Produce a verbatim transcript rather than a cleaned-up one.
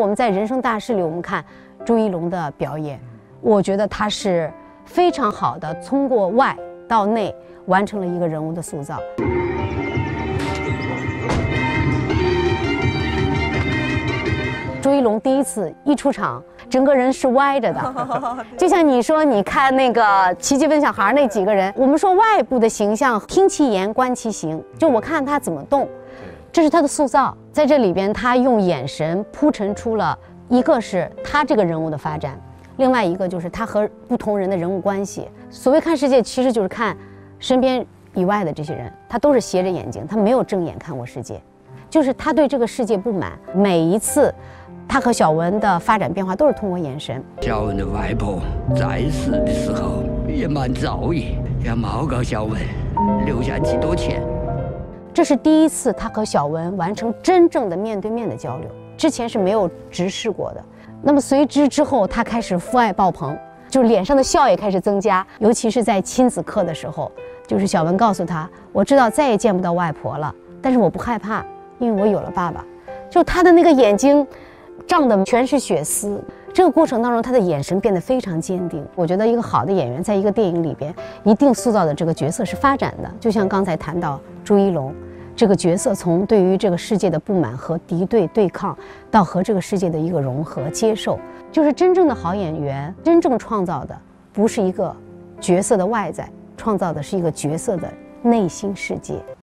我们在人生大事里，我们看朱一龙的表演，我觉得他是非常好的通过外到内完成了一个人物的塑造。朱一龙第一次一出场，整个人是歪着的，就像你说，你看那个《奇迹笨小孩》那几个人，我们说外部的形象，听其言，观其行，就我看他怎么动，这是他的塑造。在这里边，他用眼神铺陈出了一个是他这个人物的发展，另外一个就是他和不同人的人物关系。所谓看世界，其实就是看身边以外的这些人，他都是斜着眼睛，他没有正眼看过世界，就是他对这个世界不满。每一次他和小文的发展变化都是通过眼神。 小文的外婆在世的时候也蛮造诣，也冇给小文留下几多钱。 这是第一次他和小文完成真正的面对面的交流，之前是没有直视过的。那么随之之后，他开始父爱爆棚，就是脸上的笑也开始增加，尤其是在亲子课的时候，就是小文告诉他，我知道再也见不到外婆了，但是我不害怕，因为我有了爸爸。就他的那个眼睛胀的全是血丝，这个过程当中他的眼神变得非常坚定。我觉得一个好的演员在一个电影里边一定塑造的这个角色是发展的，就像刚才谈到朱一龙这个角色，从对于这个世界的不满和敌对对抗，到和这个世界的一个融合接受，就是真正的好演员真正创造的不是一个角色的外在，创造的是一个角色的内心世界。